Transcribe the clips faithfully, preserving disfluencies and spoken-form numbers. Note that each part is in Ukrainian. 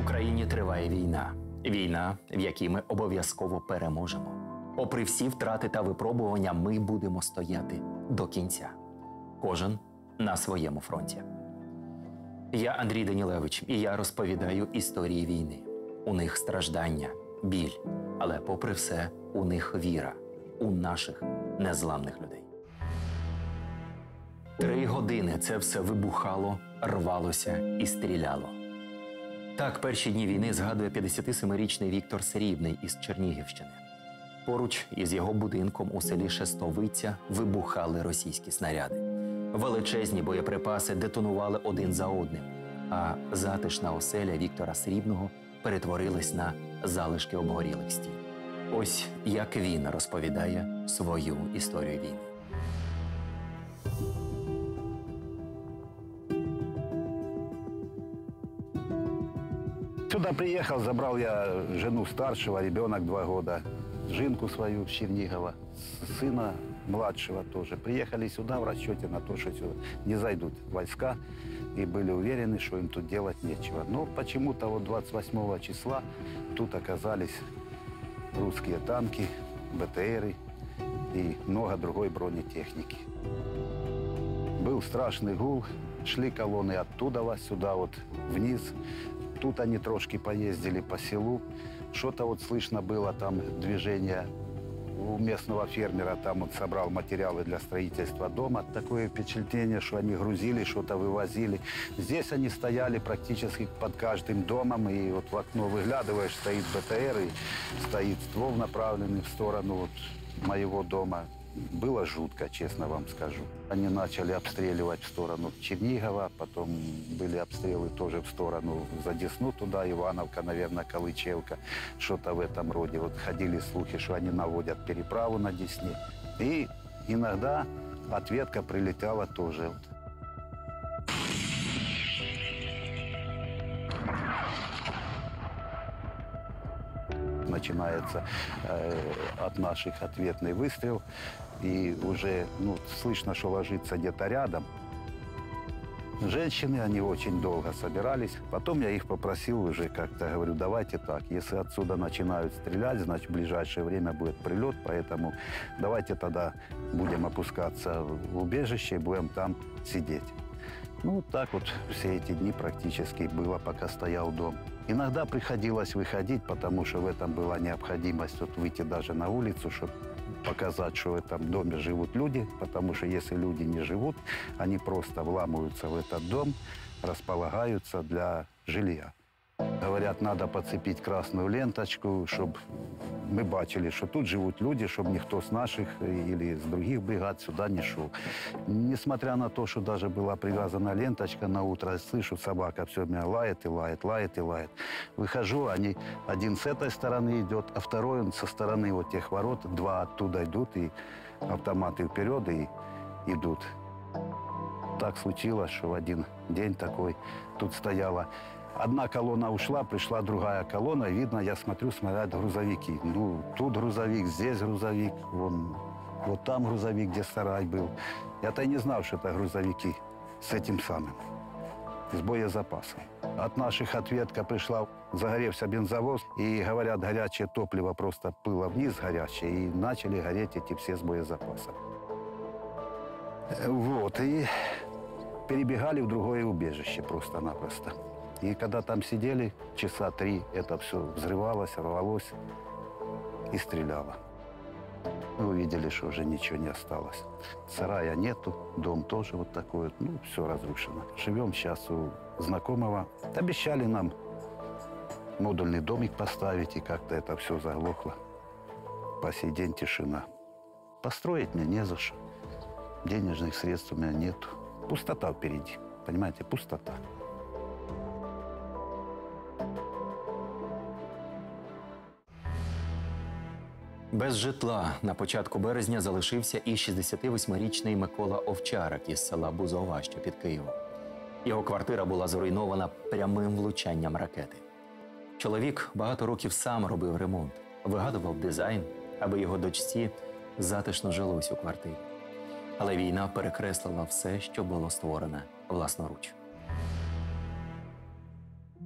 Україні триває війна. Війна, в якій ми обов'язково переможемо. Попри всі втрати та випробування, ми будемо стояти до кінця. Кожен на своєму фронті. Я Андрій Данілевич, і я розповідаю історії війни. У них страждання, біль, але попри все, у них віра. У наших незламних людей. Три години це все вибухало, рвалося і стріляло. Так перші дні війни згадує п'ятдесятисемирічний Віктор Срібний із Чернігівщини. Поруч із його будинком у селі Шестовиця вибухали російські снаряди. Величезні боєприпаси детонували один за одним, а затишна оселя Віктора Срібного перетворилась на залишки обгорілих стін. Ось як він розповідає свою історію війни. Сюда приехал, забрал я жену старшего, ребенок два года, жинку свою в Чернигова, сына младшего тоже. Приехали сюда в расчете на то, что сюда не зайдут войска, и были уверены, что им тут делать нечего. Но почему-то вот двадцать восьмого числа тут оказались русские танки, БТРы и много другой бронетехники. Был страшный гул, шли колонны оттуда сюда вот вниз. Тут они трошки поездили по селу. Что-то вот слышно было там движение у местного фермера. Там он собрал материалы для строительства дома. Такое впечатление, что они грузили, что-то вывозили. Здесь они стояли практически под каждым домом. И вот в окно выглядываешь, стоит БТР, и стоит ствол, направленный в сторону вот моего дома. Было жутко, честно вам скажу. Они начали обстреливать в сторону Чернигова, потом были обстрелы тоже в сторону за Десну туда, Ивановка, наверное, Калычевка, что-то в этом роде. Вот ходили слухи, что они наводят переправу на Десне. И иногда ответка прилетела тоже. Начинается э, от наших ответный выстрел, и уже ну, слышно, что ложится где-то рядом. Женщины, они очень долго собирались. Потом я их попросил уже как-то, говорю, давайте так, если отсюда начинают стрелять, значит, в ближайшее время будет прилет, поэтому давайте тогда будем опускаться в убежище и будем там сидеть. Ну, вот так вот все эти дни практически было, пока стоял дом. Иногда приходилось выходить, потому что в этом была необходимость вот выйти даже на улицу, чтобы показать, что в этом доме живут люди, потому что если люди не живут, они просто вламываются в этот дом, располагаются для жилья. Говорят, надо подцепить красную ленточку, чтобы мы бачили, что тут живут люди, чтобы никто с наших или с других бригад сюда не шел. Несмотря на то, что даже была привязана ленточка на утро, я слышу, собака все меня лает и лает, лает и лает. Выхожу, они один с этой стороны идет, а второй он со стороны вот тех ворот, два оттуда идут, и автоматы вперед и идут. Так случилось, что в один день такой тут стояла. Одна колонна ушла, пришла другая колонна, видно, я смотрю, смотрят грузовики. Ну, тут грузовик, здесь грузовик, вон, вот там грузовик, где сарай был. Я-то и не знал, что это грузовики с этим самым, с боезапасом. От наших ответка пришла, загоревся бензовоз, и, говорят, горячее топливо просто было вниз горячее, и начали гореть эти все с боезапасом. Вот, и перебегали в другое убежище просто-напросто. И когда там сидели часа три, это все взрывалось, рвалось и стреляло. Мы увидели, что уже ничего не осталось. Сарая нету, дом тоже вот такой вот, ну, все разрушено. Живем сейчас у знакомого. Обещали нам модульный домик поставить, и как-то это все заглохло. По сей день тишина. Построить мне не за что. Денежных средств у меня нету. Пустота впереди, понимаете, пустота. Без житла на початку березня залишився і шістдесятивосьмирічний Микола Овчарик із села Бузова, що під Києвом. Його квартира була зруйнована прямим влучанням ракети. Чоловік багато років сам робив ремонт, вигадував дизайн, аби його дочці затишно жилось у квартирі. Але війна перекреслила все, що було створене власноруч.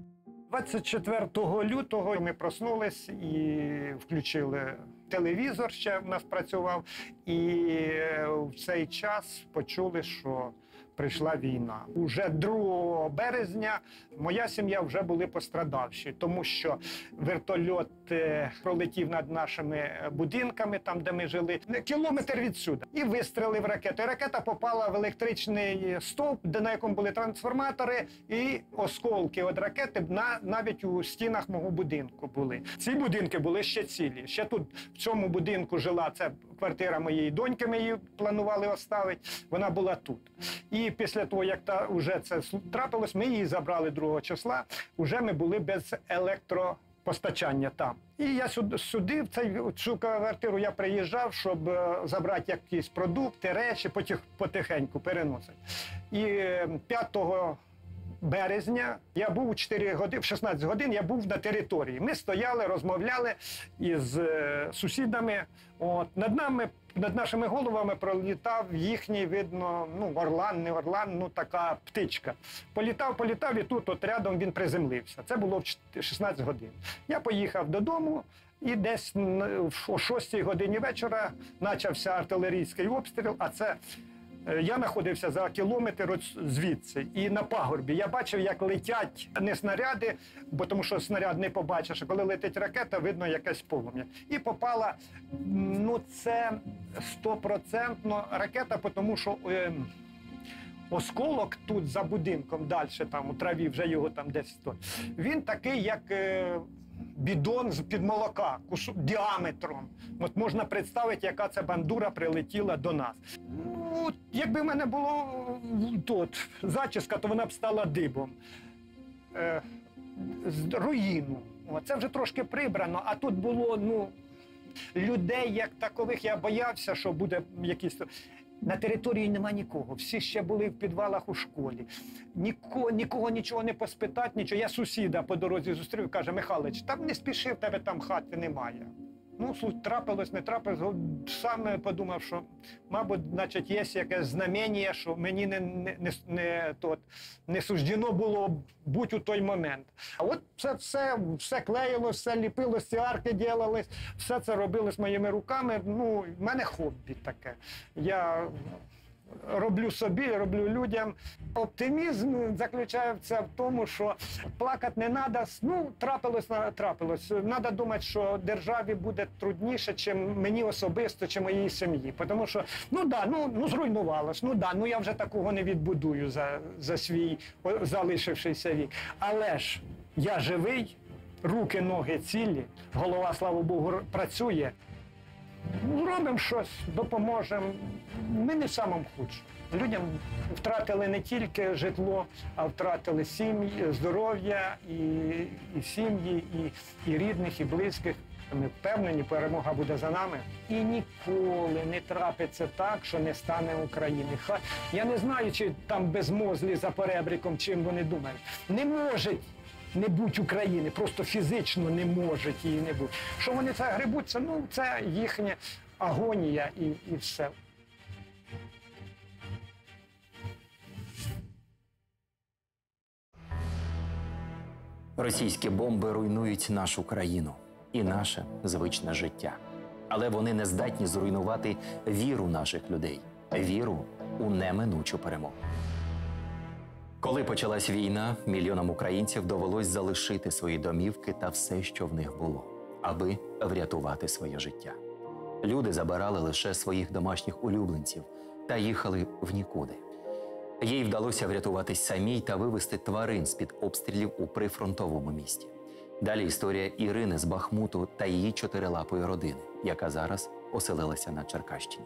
двадцять четвертого лютого ми проснулись і включили телевізор, ще в нас працював, і в цей час почули, що прийшла війна. Уже другого березня моя сім'я вже були пострадавші, тому що вертольот е, пролетів над нашими будинками, там, де ми жили, кілометр відсюди, і вистрелив ракету. І ракета попала в електричний стовп, де на якому були трансформатори, і осколки від ракети на, навіть у стінах мого будинку були. Ці будинки були ще цілі. Ще тут, в цьому будинку жила, це квартира моєї доньки, ми її планували оставити, вона була тут. І після того, як та, вже це трапилось, ми її забрали другого числа, вже ми були без електропостачання там. І я сюди, сюди в цю, цю квартиру я приїжджав, щоб е, забрати якісь продукти, речі, потих, потихеньку переносити. І п'ятого березня я був у чотири години, в шістнадцять годин я був на території. Ми стояли, розмовляли із е, сусідами. От, над нами, над нашими головами пролітав їхній, видно, ну, орлан, не орлан, ну, така птичка. Політав, політав, і тут от рядом він приземлився. Це було в шістнадцять годин. Я поїхав додому, і десь о шостій годині вечора почався артилерійський обстріл, а це я знаходився за кілометр звідси, і на пагорбі я бачив, як летять не снаряди, бо тому що снаряд не побачиш, а коли летить ракета, видно якесь полум'я. І попала, ну це стопроцентно ракета, тому що е, осколок тут за будинком, далі там у траві, вже його там десь тут, він такий, як е, бідон з-під молока, кусу, діаметром. От можна представити, яка ця бандура прилетіла до нас. Ну, якби в мене було тут зачіска, то вона б стала дибом. Е, руїну. О, це вже трошки прибрано, а тут було, ну, людей як такових, я боявся, що буде якісь... На території нема нікого, всі ще були в підвалах у школі. Нікого, нікого нічого не поспитати, нічого. Я сусіда по дорозі зустрів, каже: Михайлович, там не спіши, в тебе там хати немає. Ну, трапилось, не трапилось, саме подумав, що, мабуть, значить, є якесь знамення, що мені не, не, не, не, тот, не суждено було бути у той момент. А от це все, все клеїлось, все ліпилось, ці арки ділились, все це робилось моїми руками. Ну, в мене хобі таке. Я роблю собі, роблю людям. Оптимізм заключається в тому, що плакати не треба. Ну, трапилось, трапилось. Треба думати, що державі буде трудніше, чим мені особисто, чи моїй сім'ї. Тому що, ну да, ну, ну зруйнувалось, ну да, ну я вже такого не відбудую за, за свій залишившийся вік. Але ж я живий, руки, ноги цілі, голова, слава Богу, працює. Зробимо щось, допоможемо. Ми не в самому худшому. Людям втратили не тільки житло, а втратили сім'ї, здоров'я, і, і сім'ї, і, і рідних, і близьких. Ми впевнені, перемога буде за нами. І ніколи не трапиться так, що не стане України. Я не знаю, чи там безмозлі за перебріком, чим вони думають. Не може не будь України, просто фізично не можуть її не бути. Що вони це грибуться, ну це їхня агонія і, і все. Російські бомби руйнують нашу країну і наше звичне життя. Але вони не здатні зруйнувати віру наших людей, віру у неминучу перемогу. Коли почалась війна, мільйонам українців довелось залишити свої домівки та все, що в них було, аби врятувати своє життя. Люди забирали лише своїх домашніх улюбленців та їхали в нікуди. Їй вдалося врятуватись самій та вивезти тварин з-під обстрілів у прифронтовому місті. Далі історія Ірини з Бахмуту та її чотирилапої родини, яка зараз оселилася на Черкащині.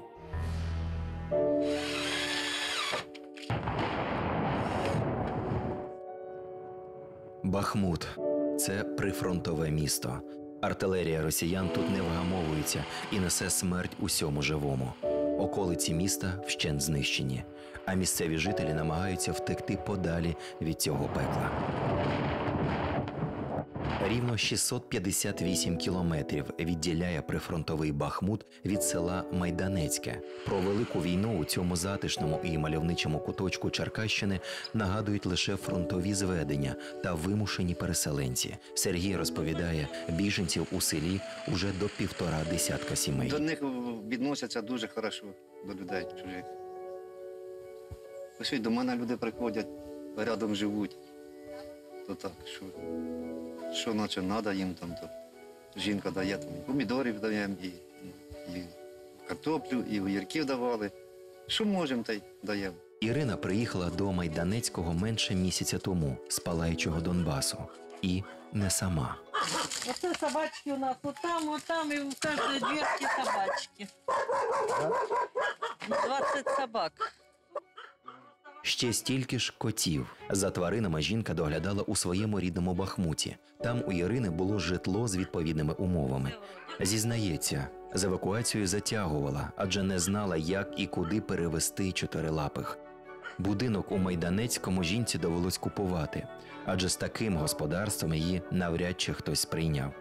Бахмут – це прифронтове місто. Артилерія росіян тут не вгамовується і несе смерть усьому живому. Околиці міста вщент знищені, а місцеві жителі намагаються втекти подалі від цього пекла. Рівно шістсот п'ятдесят вісім кілометрів відділяє прифронтовий Бахмут від села Майданецьке. Про велику війну у цьому затишному і мальовничому куточку Черкащини нагадують лише фронтові зведення та вимушені переселенці. Сергій розповідає, біженців у селі уже до півтора десятка сімей. До них відносяться дуже хорошо, до людей чужих. Ось до мене люди приходять, рядом живуть. То так, що, що наче треба їм там, то жінка дає, там, і помідорів даємо, і, і картоплю, і огірків давали. Що можемо, та й даємо. Ірина приїхала до Майданецького менше місяця тому, з палаючого Донбасу. І не сама. Оце собачки у нас, вот там, вот там, и у каждой дверки собачки. двадцять собак. Ще стільки ж котів. За тваринами жінка доглядала у своєму рідному Бахмуті. Там у Ірини було житло з відповідними умовами. Зізнається, з евакуацією затягувала, адже не знала, як і куди перевезти чотирилапих. Будинок у Майданецькому жінці довелось купувати, адже з таким господарством її навряд чи хтось сприйняв.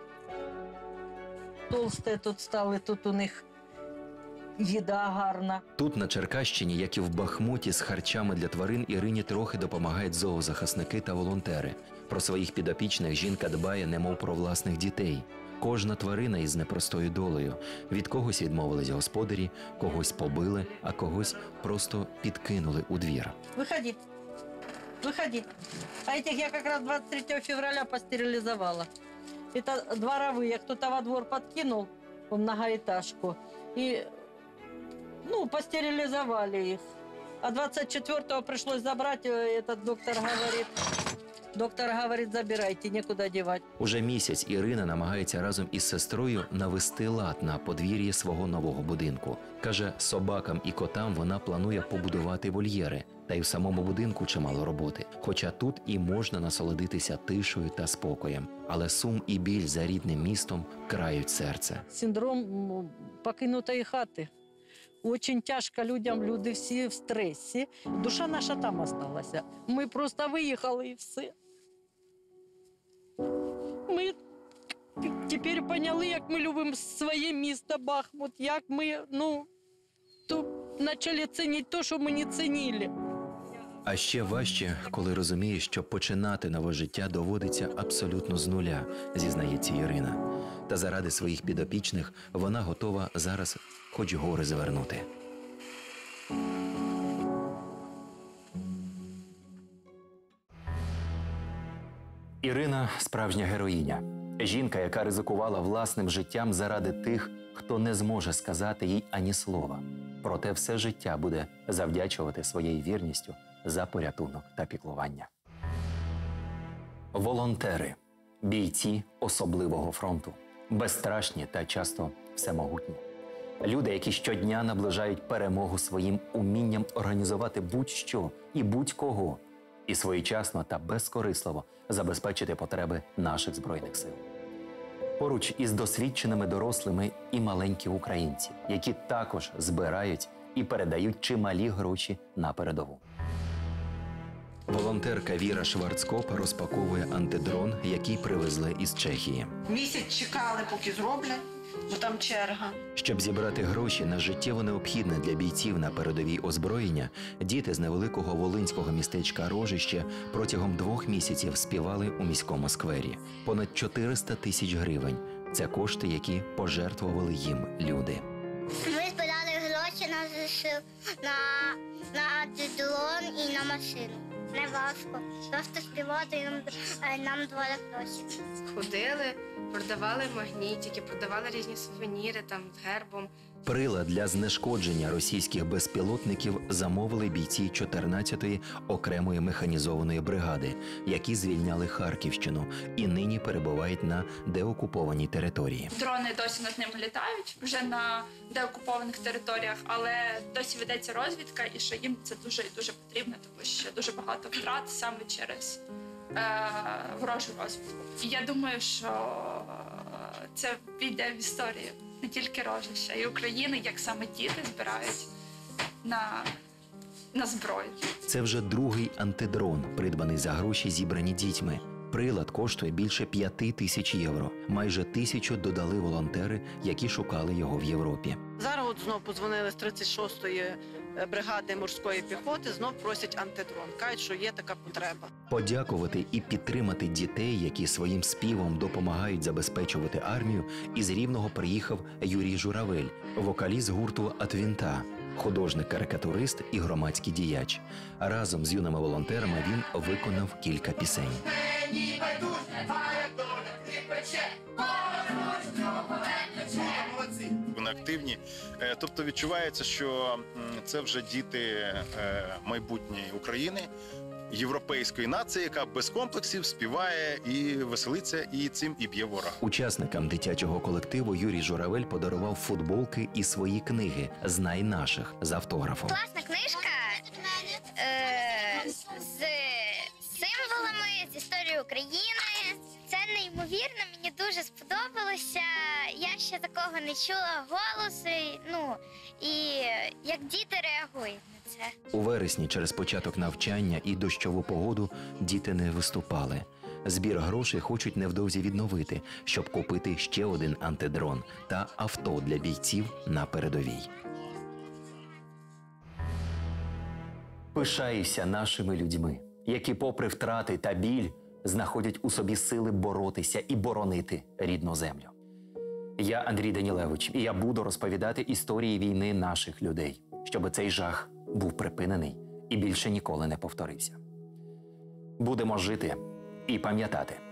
Толсте тут стали, тут у них їда гарна. Тут, на Черкащині, як і в Бахмуті, з харчами для тварин Ірині трохи допомагають зоозахисники та волонтери. Про своїх підопічних жінка дбає немов про власних дітей. Кожна тварина із непростою долею. Від когось відмовились господарі, когось побили, а когось просто підкинули у двір. Выходи, выходи. А этих я как раз двадцать третьего февраля постерилизовала. Это дворовые, кто-то во двор подкинул в многоэтажку. И, ну, постерилизовали их. А двадцать четвёртого пришлось забрать, этот доктор говорит, доктор говорит, забирайте, некуда девать. Уже місяць Ірина намагається разом із сестрою навести лад на подвір'ї свого нового будинку. Каже, собакам і котам вона планує побудувати вольєри. Та й в самому будинку чимало роботи. Хоча тут і можна насолодитися тишою та спокоєм. Але сум і біль за рідним містом крають серце. Синдром м, покинутої хати. Очень тяжко людям, люди всі в стресі. Душа наша там осталася. Ми просто виїхали і все. Ми тепер поняли, як ми любимо своє місто Бахмут, як ми, ну, то почали цінити те, що ми не цінили. А ще важче, коли розумієш, що починати нове життя доводиться абсолютно з нуля, зізнається Ірина. Та заради своїх підопічних вона готова зараз хоч гори звернути. Ірина – справжня героїня. Жінка, яка ризикувала власним життям заради тих, хто не зможе сказати їй ані слова. Проте все життя буде завдячувати своєю вірністю за порятунок та піклування. Волонтери – бійці особливого фронту. Безстрашні та часто всемогутні. Люди, які щодня наближають перемогу своїм умінням організувати будь-що і будь-кого, і своєчасно та безкорисливо забезпечити потреби наших Збройних сил. Поруч із досвідченими дорослими і маленькі українці, які також збирають і передають чималі гроші на передову. Волонтерка Віра Шварцкоп розпаковує антидрон, який привезли із Чехії. Місяць чекали, поки зроблять, бо там черга. Щоб зібрати гроші на життєво необхідне для бійців на передовій озброєння, діти з невеликого волинського містечка Рожище протягом двох місяців співали у міському сквері. Понад чотириста тисяч гривень – це кошти, які пожертвували їм люди. Ми збирали гроші на ЗСУ, на, на дрон і на машину. Не важко. Просто співати нам, нам давали гроші. Ходили, продавали магнітики, продавали різні сувеніри там з гербом. Прилад для знешкодження російських безпілотників замовили бійці чотирнадцятої окремої механізованої бригади, які звільняли Харківщину і нині перебувають на деокупованій території. Дрони досі над ними літають, вже на деокупованих територіях, але досі ведеться розвідка, і що їм це дуже і дуже потрібно, тому що дуже багато втрат саме через е, ворожу розвідку. І я думаю, що це війде в історію не тільки Рожища, і України, як саме діти збирають на, на зброю. Це вже другий антидрон, придбаний за гроші, зібрані дітьми. Прилад коштує більше п'яти тисяч євро. Майже тисячу додали волонтери, які шукали його в Європі. Зараз от знов подзвонили з тридцять шостої бригади морської піхоти, знов просять антидрон. Кажуть, що є така потреба. Подякувати і підтримати дітей, які своїм співом допомагають забезпечувати армію, із Рівного приїхав Юрій Журавель, вокаліст гурту «Атвінта», художник-карикатурист і громадський діяч. Разом з юними волонтерами він виконав кілька пісень. Вони активні, тобто відчувається, що це вже діти майбутньої України, європейської нації, яка без комплексів співає і веселиться, і цим і б'є ворога. Учасникам дитячого колективу Юрій Журавель подарував футболки і свої книги «Знай наших» з автографом. Класна книжка е- з символами, з історією України. Це неймовірно, мені дуже сподобалося. Я ще такого не чула голосу, ну, і як діти реагують на це. У вересні через початок навчання і дощову погоду діти не виступали. Збір грошей хочуть невдовзі відновити, щоб купити ще один антидрон та авто для бійців на передовій. Пишаюся нашими людьми, які попри втрати та біль знаходять у собі сили боротися і боронити рідну землю. Я Андрій Данілевич, і я буду розповідати історії війни наших людей, щоб цей жах був припинений і більше ніколи не повторився. Будемо жити і пам'ятати.